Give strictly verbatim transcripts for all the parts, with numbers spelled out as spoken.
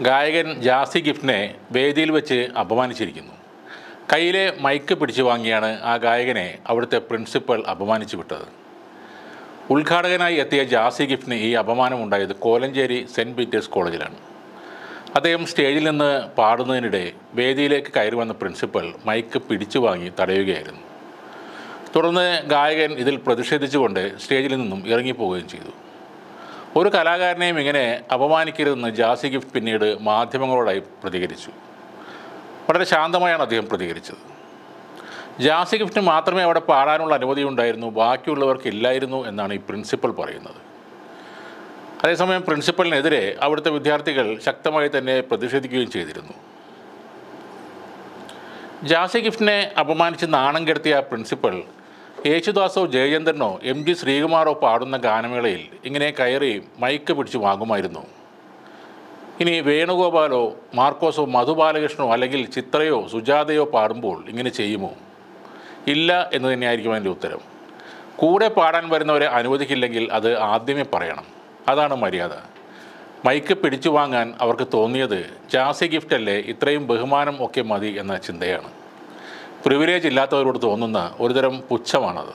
ഗായകൻ ജാസി ഗിഫ്റ്റിനെ വേദിയിൽ വെച്ച് അപമാനിച്ചിരിക്കുന്നു. കയ്യിലെ മൈക്ക് പിടിച്ചു വാങ്ങിയാണ് ആ ഗായകനെ അവിടുത്തെ പ്രിൻസിപ്പൽ അപമാനിച്ചു വിട്ടത്. ഉദ്ഘാടകനായി എത്തിയ ജാസി ഗിഫ്റ്റിന് ഈ അപമാനമുണ്ടായത് കോലഞ്ചേരി സെൻറ്റ് പീറ്റേഴ്സ് കോളേജിലാണ്. അദ്ദേഹം സ്റ്റേജിൽ നിന്ന് പാടുന്നതിനിടെ വേദിയിലേക്ക് കയറി വന്ന പ്രിൻസിപ്പൽ മൈക്ക് പിടിച്ചു വാങ്ങി തടയുകയായിരുന്നു. തുടർന്ന് ഗായകൻ ഇതിൽ പ്രതിഷേധിച്ചുകൊണ്ട് സ്റ്റേജിൽ നിന്നും ഇറങ്ങിപ്പോവുകയും ചെയ്തു. ഒരു കലാകാരനെയും ഇങ്ങനെ അപമാനിക്കരുതെന്ന് ജാസി ഗിഫ്റ്റ് പിന്നീട് മാധ്യമങ്ങളോടായി പ്രതികരിച്ചു. വളരെ ശാന്തമായാണ് അദ്ദേഹം പ്രതികരിച്ചത്. ജാസി ഗിഫ്റ്റിന് മാത്രമേ അവിടെ പാടാനുള്ള അനുമതി ഉണ്ടായിരുന്നു, ബാക്കിയുള്ളവർക്ക് ഇല്ലായിരുന്നു എന്നാണ് ഈ പ്രിൻസിപ്പൽ പറയുന്നത്. അതേസമയം പ്രിൻസിപ്പലിനെതിരെ അവിടുത്തെ വിദ്യാർത്ഥികൾ ശക്തമായി തന്നെ പ്രതിഷേധിക്കുകയും ചെയ്തിരുന്നു. ജാസി ഗിഫ്റ്റിനെ അപമാനിച്ച് നാണം കെടുത്തിയ പ്രിൻസിപ്പൽ യേശുദാസോ ജയചന്ദ്രനോ എം ജി ശ്രീകുമാറോ പാടുന്ന ഗാനമേളയിൽ ഇങ്ങനെ കയറി മൈക്ക് പിടിച്ച് വാങ്ങുമായിരുന്നു. ഇനി വേണുഗോപാലോ മാർക്കോസോ മധുബാലകൃഷ്ണനോ അല്ലെങ്കിൽ ചിത്രയോ സുജാതയോ പാടുമ്പോൾ ഇങ്ങനെ ചെയ്യുമോ? ഇല്ല എന്ന് തന്നെയായിരിക്കും അതിൻ്റെ ഉത്തരം. കൂടെ പാടാൻ വരുന്നവരെ അനുവദിക്കില്ലെങ്കിൽ അത് ആദ്യമേ പറയണം. അതാണ് മര്യാദ. മൈക്ക് പിടിച്ചു വാങ്ങാൻ അവർക്ക് തോന്നിയത് ജാസി ഗിഫ്റ്റല്ലേ, ഇത്രയും ബഹുമാനം ഒക്കെ മതി എന്ന ചിന്തയാണ്. പ്രിവിലേജ് ഇല്ലാത്തവരോട് തോന്നുന്ന ഒരുതരം പുച്ഛമാണത്.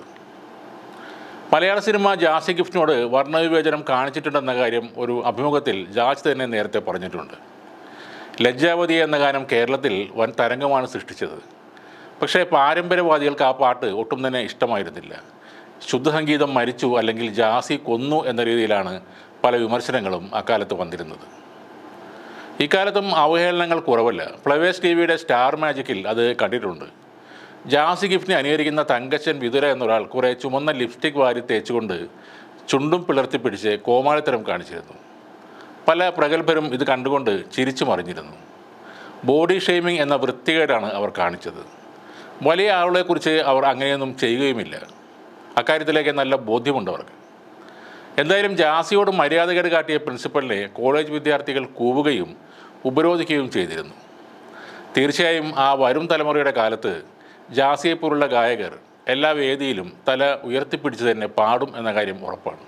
മലയാള സിനിമ ജാസി ഗിഫ്റ്റിനോട് വർണ്ണവിവേചനം കാണിച്ചിട്ടുണ്ടെന്ന കാര്യം ഒരു അഭിമുഖത്തിൽ ജാസ് തന്നെ നേരത്തെ പറഞ്ഞിട്ടുണ്ട്. ലജ്ജാവതി എന്ന ഗാനം കേരളത്തിൽ വൻ തരംഗമാണ് സൃഷ്ടിച്ചത്. പക്ഷേ പാരമ്പര്യവാദികൾക്ക് ആ പാട്ട് ഒട്ടും തന്നെ ഇഷ്ടമായിരുന്നില്ല. ശുദ്ധസംഗീതം മരിച്ചു അല്ലെങ്കിൽ ജാസി കൊന്നു എന്ന രീതിയിലാണ് പല വിമർശനങ്ങളും അക്കാലത്ത് വന്നിരുന്നത്. ഇക്കാലത്തും അവഹേളനങ്ങൾ കുറവല്ല. ഫ്ലവേഴ്സ് ടി വിയുടെ സ്റ്റാർ മാജിക്കിൽ അത് കണ്ടിട്ടുണ്ട്. ജാസി ഗിഫ്റ്റിനെ അനുകരിക്കുന്ന തങ്കച്ചൻ വിതുര എന്നൊരാൾ കുറേ ചുമന്ന ലിപ്സ്റ്റിക് വാരി തേച്ചുകൊണ്ട് ചുണ്ടും പിളർത്തി പിടിച്ച് കോമാളിത്തരം കാണിച്ചിരുന്നു. പല പ്രഗത്ഭരും ഇത് കണ്ടുകൊണ്ട് ചിരിച്ചു മറിഞ്ഞിരുന്നു. ബോഡി ഷെയ്മിങ് എന്ന വൃത്തികേടാണ് അവർ കാണിച്ചത്. വലിയ ആളുകളെക്കുറിച്ച് അവർ അങ്ങനെയൊന്നും ചെയ്യുകയുമില്ല. അക്കാര്യത്തിലേക്ക് നല്ല ബോധ്യമുണ്ട് അവർക്ക്. എന്തായാലും ജാസിയോട് മര്യാദകേട് കാട്ടിയ പ്രിൻസിപ്പലിനെ കോളേജ് വിദ്യാർത്ഥികൾ കൂവുകയും ഉപരോധിക്കുകയും ചെയ്തിരുന്നു. തീർച്ചയായും ആ വരും തലമുറയുടെ കാലത്ത് ജാസിയെപ്പോലുള്ള ഗായകർ എല്ലാ വേദിയിലും തല ഉയർത്തിപ്പിടിച്ച് തന്നെ പാടും എന്ന കാര്യം ഉറപ്പാണ്.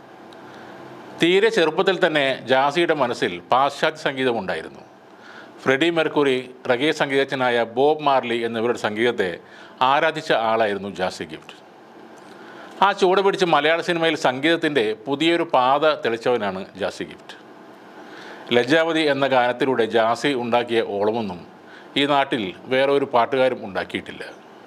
തീരെ ചെറുപ്പത്തിൽ തന്നെ ജാസിയുടെ മനസ്സിൽ പാശ്ചാത്യ സംഗീതമുണ്ടായിരുന്നു. ഫ്രെഡി മെർക്കുറി, റഗേ സംഗീതജ്ഞനായ ബോബ് മാർലി എന്നിവരുടെ സംഗീതത്തെ ആരാധിച്ച ആളായിരുന്നു ജാസി ഗിഫ്റ്റ്. ആ ചുവട് പിടിച്ച് മലയാള സിനിമയിൽ സംഗീതത്തിൻ്റെ പുതിയൊരു പാത തെളിച്ചവനാണ് ജാസി ഗിഫ്റ്റ്. ലജ്ജാവതി എന്ന ഗാനത്തിലൂടെ ജാസി ഉണ്ടാക്കിയ ഓളമൊന്നും ഈ നാട്ടിൽ വേറെ ഒരു പാട്ടുകാരും ഉണ്ടാക്കിയിട്ടില്ല.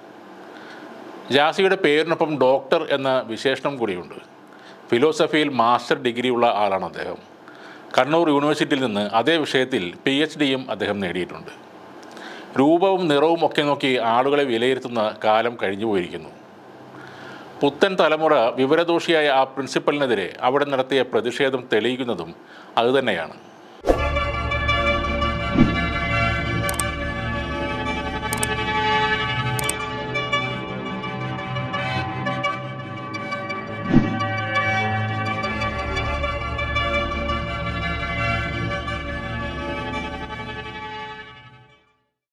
ജാസിയുടെ പേരിനൊപ്പം ഡോക്ടർ എന്ന വിശേഷണം കൂടിയുണ്ട്. ഫിലോസഫിയിൽ മാസ്റ്റർ ഡിഗ്രിയുള്ള ആളാണ് അദ്ദേഹം. കണ്ണൂർ യൂണിവേഴ്സിറ്റിയിൽ നിന്ന് അതേ വിഷയത്തിൽ പി എച്ച് ഡിയും അദ്ദേഹം നേടിയിട്ടുണ്ട്. രൂപവും നിറവും ഒക്കെ നോക്കി ആളുകളെ വിലയിരുത്തുന്ന കാലം കഴിഞ്ഞു പോയിരിക്കുന്നു. പുത്തൻ തലമുറ വിവരദോഷിയായ ആ പ്രിൻസിപ്പലിനെതിരെ അവിടെ നടത്തിയ പ്രതിഷേധം തെളിയിക്കുന്നതും അതുതന്നെയാണ്.